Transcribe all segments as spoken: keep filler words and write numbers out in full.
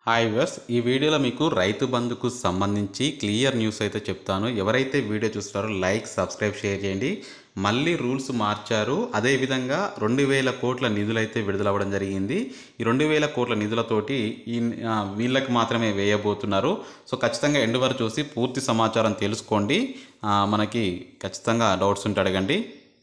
Hi viewers, ఈ వీడియోలో మీకు రైతు బంధుకు సంబంధించి క్లియర్ న్యూస్ అయితే చెప్తాను. ఎవరైతే వీడియో చూస్తారో లైక్, సబ్స్క్రైబ్, షేర్ చేయండి. మళ్ళీ రూల్స్ మార్చారు. అదేవిధంగా రెండు వేల కోట్ల నిధులు అయితే విడుదలవ్వడం జరిగింది. ఈ రెండు వేల కోట్ల నిధులతోటి ఈ వీళ్ళకి మాత్రమే వేయబోతున్నారు. సో ఖచ్చితంగా ఎండ్ వరకు చూసి పూర్తి సమాచారం తెలుసుకోండి. మనకి ఖచ్చితంగా డౌట్స్ ఉంటే అడగండి.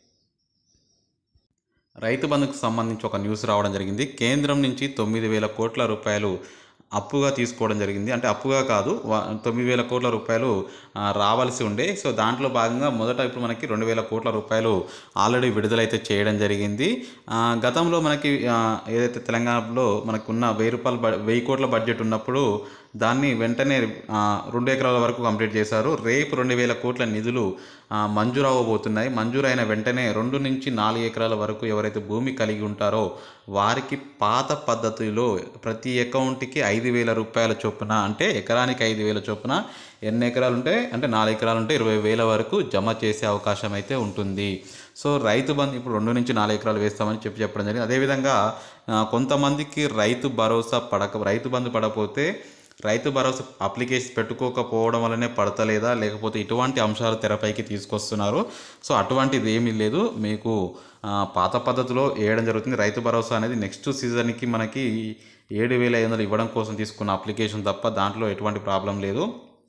రైతు బంధుకు సంబంధించి ఒక న్యూస్ రావడం జరిగింది. కేంద్రం నుంచి తొమ్మిది వేల కోట్ల రూపాయలు అప్పుగా తీసుకోవడం జరిగింది. అంటే అప్పుగా కాదు, తొమ్మిది వేల కోట్ల రూపాయలు రావాల్సి ఉండే. సో దాంట్లో భాగంగా మొదట ఇప్పుడు మనకి రెండు వేల కోట్ల రూపాయలు ఆల్రెడీ విడుదలైతే చేయడం జరిగింది. గతంలో మనకి ఏదైతే తెలంగాణలో మనకున్న వెయ్యి రూపాయల వెయ్యి కోట్ల బడ్జెట్ ఉన్నప్పుడు దాన్ని వెంటనే రెండు ఎకరాల వరకు కంప్లీట్ చేశారు. రేపు రెండు వేల కోట్ల నిధులు మంజూరు అవ్వబోతున్నాయి. మంజూరైన వెంటనే రెండు నుంచి నాలుగు ఎకరాల వరకు ఎవరైతే భూమి కలిగి ఉంటారో వారికి పాత పద్ధతిలో ప్రతి అకౌంట్కి ఐదు వేల రూపాయల చొప్పున, అంటే ఎకరానికి ఐదు వేల చొప్పున ఎన్ని ఎకరాలు ఉంటే అంటే నాలుగు ఎకరాలు ఉంటే ఇరవై వేల వరకు జమ చేసే అవకాశం అయితే ఉంటుంది. సో రైతు బంధు ఇప్పుడు రెండు నుంచి నాలుగు ఎకరాలు వేస్తామని చెప్పి చెప్పడం జరిగింది. అదేవిధంగా కొంతమందికి రైతు భరోసా పడక రైతు బంధు పడకపోతే రైతు భరోసా అప్లికేషన్ పెట్టుకోకపోవడం వల్లనే పడతలేదా, లేకపోతే ఇటువంటి అంశాలు తెరపైకి తీసుకొస్తున్నారు. సో అటువంటిది ఏమీ లేదు, మీకు పాత పద్ధతిలో వేయడం జరుగుతుంది. రైతు భరోసా అనేది నెక్స్ట్ సీజన్కి మనకి ఏడు వేల ఐదు వందలు ఇవ్వడం కోసం తీసుకున్న అప్లికేషన్ తప్ప దాంట్లో ఎటువంటి ప్రాబ్లం లేదు.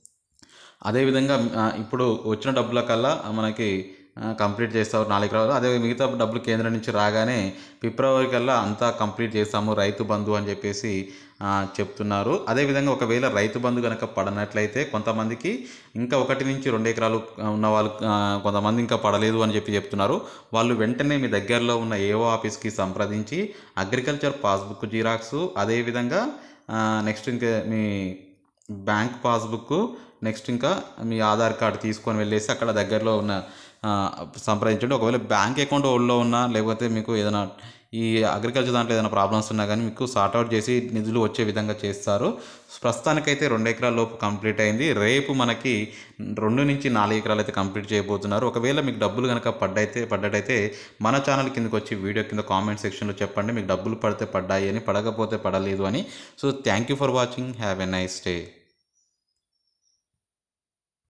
అదేవిధంగా ఇప్పుడు వచ్చిన డబ్బుల కల్లా మనకి కంప్లీట్ చేస్తారు నాలుగు ఎకరాలు. అదే మిగతా డబ్బులు కేంద్రం నుంచి రాగానే ఫిబ్రవరి కల్లా అంతా కంప్లీట్ చేస్తాము రైతు బంధు అని చెప్పేసి చెప్తున్నారు. అదేవిధంగా ఒకవేళ రైతు బంధు కనుక పడనట్లయితే కొంతమందికి ఇంకా ఒకటి నుంచి రెండు ఎకరాలు ఉన్న వాళ్ళు కొంతమంది ఇంకా పడలేదు అని చెప్పి చెప్తున్నారు. వాళ్ళు వెంటనే మీ దగ్గరలో ఉన్న ఏఓ ఆఫీస్కి సంప్రదించి అగ్రికల్చర్ పాస్బుక్ జిరాక్స్, అదేవిధంగా నెక్స్ట్ ఇంకా మీ బ్యాంక్ పాస్బుక్, నెక్స్ట్ ఇంకా మీ ఆధార్ కార్డు తీసుకొని వెళ్ళేసి అక్కడ దగ్గరలో ఉన్న సంప్రదించండి. ఒకవేళ బ్యాంక్ అకౌంట్ ఓల్డ్లో ఉన్నా, లేకపోతే మీకు ఏదైనా ఈ అగ్రికల్చర్ దాంట్లో ఏదైనా ప్రాబ్లమ్స్ ఉన్నా కానీ మీకు సార్ట్అవుట్ చేసి నిధులు వచ్చే విధంగా చేస్తారు. ప్రస్తుతానికైతే రెండు ఎకరాల లోపు కంప్లీట్ అయింది. రేపు మనకి రెండు నుంచి నాలుగు ఎకరాలు అయితే కంప్లీట్ చేయబోతున్నారు. ఒకవేళ మీకు డబ్బులు కనుక పడ్డైతే పడ్డట్టయితే మన ఛానల్ కిందకి వచ్చి వీడియో కింద కామెంట్ సెక్షన్లో చెప్పండి మీకు డబ్బులు పడితే పడ్డాయి అని, పడకపోతే పడలేదు అని. So thank you for watching. Have a nice day.